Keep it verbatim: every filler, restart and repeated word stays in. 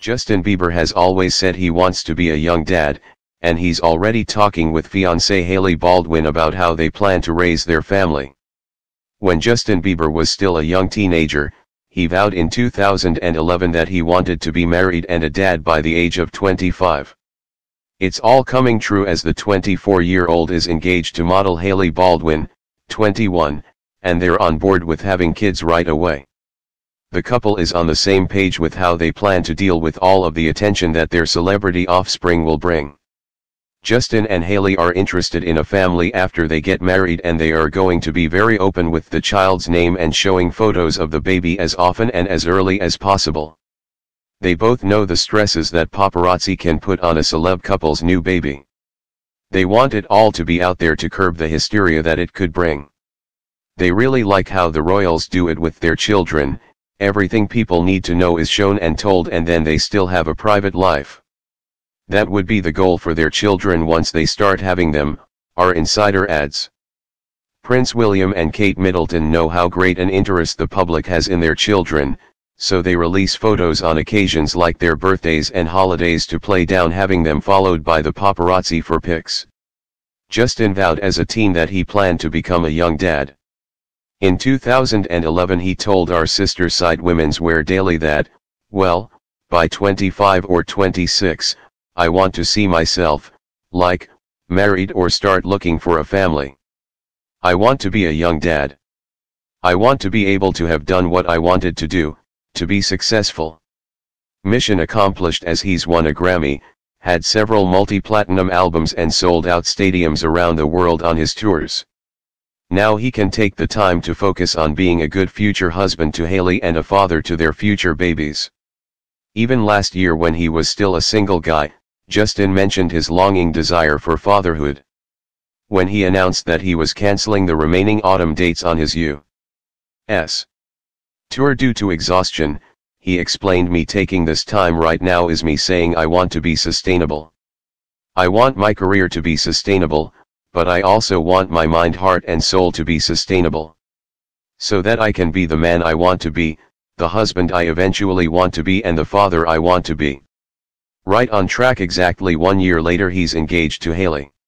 Justin Bieber has always said he wants to be a young dad, and he's already talking with fiancée Hailey Baldwin about how they plan to raise their family. When Justin Bieber was still a young teenager, he vowed in two thousand eleven that he wanted to be married and a dad by the age of twenty-five. It's all coming true as the twenty-four-year-old is engaged to model Hailey Baldwin, twenty-one, and they're on board with having kids right away. The couple is on the same page with how they plan to deal with all of the attention that their celebrity offspring will bring. Justin and Hailey are interested in a family after they get married, and they are going to be very open with the child's name and showing photos of the baby as often and as early as possible. They both know the stresses that paparazzi can put on a celeb couple's new baby. They want it all to be out there to curb the hysteria that it could bring. They really like how the royals do it with their children. Everything people need to know is shown and told, and then they still have a private life. That would be the goal for their children once they start having them, our insider adds. Prince William and Kate Middleton know how great an interest the public has in their children, so they release photos on occasions like their birthdays and holidays to play down having them followed by the paparazzi for pics. Justin vowed as a teen that he planned to become a young dad. In two thousand eleven he told our sister site Women's Wear Daily that, well, by twenty-five or twenty-six, I want to see myself, like, married or start looking for a family. I want to be a young dad. I want to be able to have done what I wanted to do, to be successful. Mission accomplished, as he's won a Grammy, had several multi-platinum albums and sold out stadiums around the world on his tours. Now he can take the time to focus on being a good future husband to Hailey and a father to their future babies. Even last year, when he was still a single guy, Justin mentioned his longing desire for fatherhood. When he announced that he was canceling the remaining autumn dates on his U S tour due to exhaustion, he explained, "Me taking this time right now is me saying I want to be sustainable. I want my career to be sustainable, but I also want my mind, heart and soul to be sustainable. So that I can be the man I want to be, the husband I eventually want to be, and the father I want to be." Right on track. Exactly one year later he's engaged to Hailey.